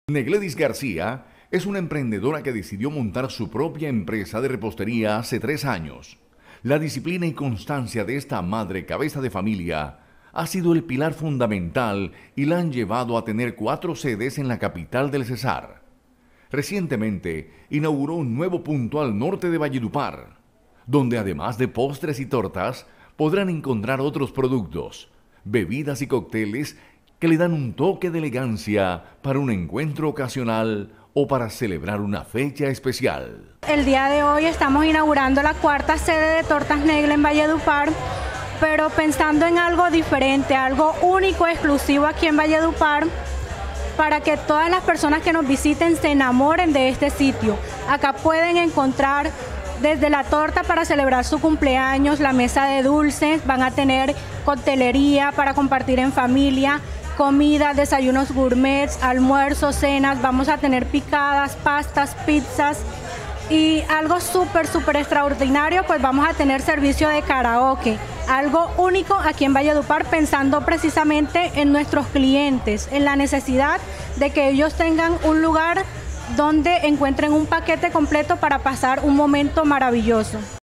Negledis García es una emprendedora que decidió montar su propia empresa de repostería hace 3 años. La disciplina y constancia de esta madre cabeza de familia ha sido el pilar fundamental y la han llevado a tener 4 sedes en la capital del Cesar. Recientemente inauguró un nuevo punto al norte de Valledupar, donde además de postres y tortas podrán encontrar otros productos, bebidas y cócteles que le dan un toque de elegancia para un encuentro ocasional o para celebrar una fecha especial. El día de hoy estamos inaugurando la 4ª sede de Tortas Negle en Valledupar, pero pensando en algo diferente, algo único, exclusivo aquí en Valledupar, para que todas las personas que nos visiten se enamoren de este sitio. Acá pueden encontrar desde la torta para celebrar su cumpleaños, la mesa de dulces, van a tener coctelería para compartir en familia, comida, desayunos gourmets, almuerzos, cenas, vamos a tener picadas, pastas, pizzas y algo súper extraordinario, pues vamos a tener servicio de karaoke, algo único aquí en Valledupar, pensando precisamente en nuestros clientes, en la necesidad de que ellos tengan un lugar donde encuentren un paquete completo para pasar un momento maravilloso.